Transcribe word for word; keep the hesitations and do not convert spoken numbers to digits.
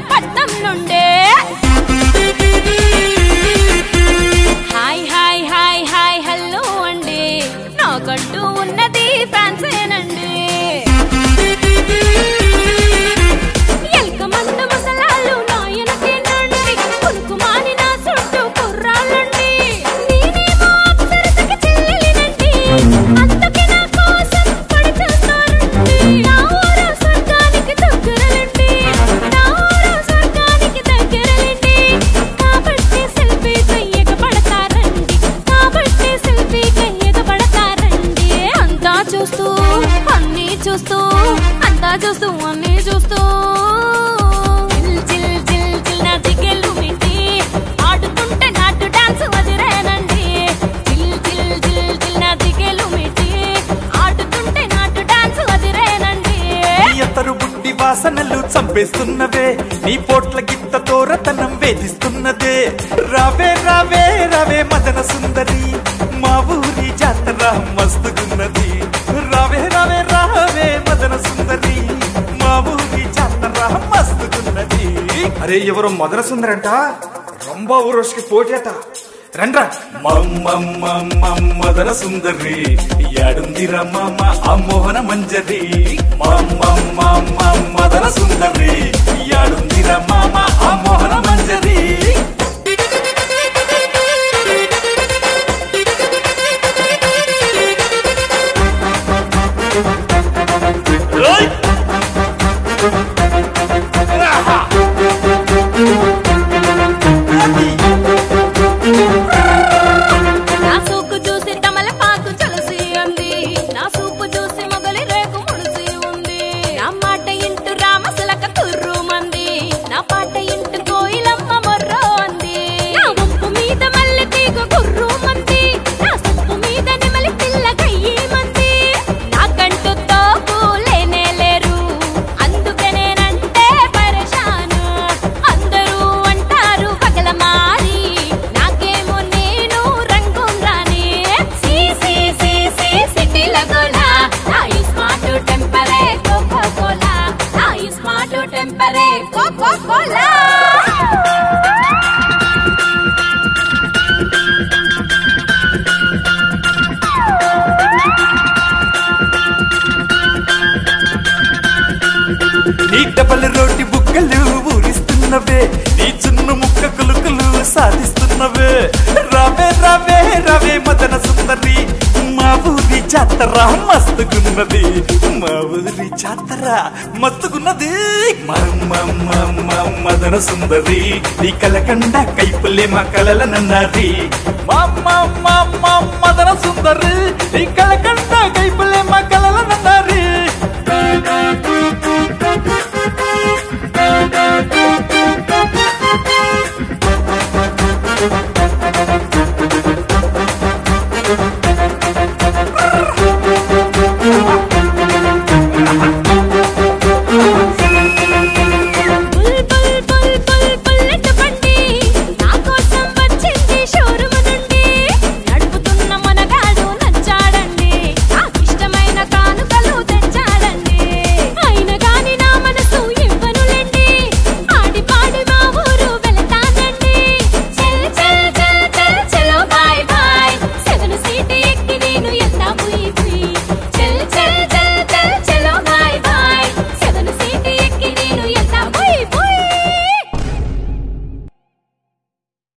పట్నం నుండే hi hi hi hi hello అండి నాకంటూ ఉన్నది ఫ్యాన్సేనండి ఎల్కమందు మసలాలు నాయనకేనండి కునుకుమాని నా చుట్టూ కుర్రాళ్ళండి నేనేమో అప్సరసకి చెల్లెలినండి అందుకే నా కోసం పడి చేస్తారండి నా ఊరు స్వర్గానికి దగ్గరలండి నా ఊరు స్వర్గానికి దగ్గరలండి కాబట్టి సెల్ఫీ కయ్యక పడతారండి కాబట్టి సెల్ఫీ కయ్యక పడతారండి అంతా చూస్తూ అన్నీ చూస్తూ అంతా చూస్తూ అన్నీ చూస్తూ జిల్ జిల్ జిల్ జిల్ నా జిగేలు మిటి ఆడుతుంటే నాటు డాన్స్ వదిరేనండి జిల్ జిల్ జిల్ జిల్ నా జిగేలు మిటి ఆడుతుంటే నాటు డాన్స్ వదిరేనండి ఎత్తరు బుడ్డి వాసనలు చంపేస్తున్నవే నీ పోట్ల గిత్త తోరతనం వేధిస్తున్నదే రావే రావే రావే మదన సుందరి మా ఊరి జాతర మస్తుగున్నది రావే రావే రావే మదన సుందరి మా ఊరి జాతర మస్తుగున్నది అరే ఎవరో మదన సుందరంట రొంబ ఊరోష్కి పోటీ అట రండ్రా మదన సుందరి యాడుందిరా మామ ఆ మోహన మంజరి మదన సుందరి యాడుందిరా మామ ఆ మోహన మంజరి నా సూకు చూసి తమలపాకు చలసి ఉంది నా సూపు చూసి మొగలి రేకు ముడిసి ఉంది నా మాట ఇంటూ రామసలక తుర్రు మంది నా పాట ఇంటూ కోయిలమ్మ మొర్రో అంది నా ఉప్పు మీద మల్లె తీగ గుర్రు మంది నా సొప్పు మీద నెమలి పిల్ల గయ్యి మంది నాకంటూ తోపు లేనే లేరు అందుకే నేనంటే పరేషాను అందరూ అంటారు పగల మారి నాకేమో నేను రంగున్ రాని సి సి సి సి సిటీ లగోలా నా స్మార్ట్ టెంపరే కోకో కోలా నా స్మార్ట్ టెంపరే కోకో కోలా నీ డబల్ రోటి బుక్కలు ఊరిస్తున్నవే నీ చున్ను ముక్క కులుకులు సాధిస్తున్నవే రావే రావే రావే మదన సుందరి మా ఊరి జాతర మస్తుగున్నది మా ఊరి జాతర మస్తుగున్నది మదన సుందరి నీ కలకండ కైపులే మా కలలనన్నది మదన సుందరి నీ కలకండ కైపులే మా కలలనన్నది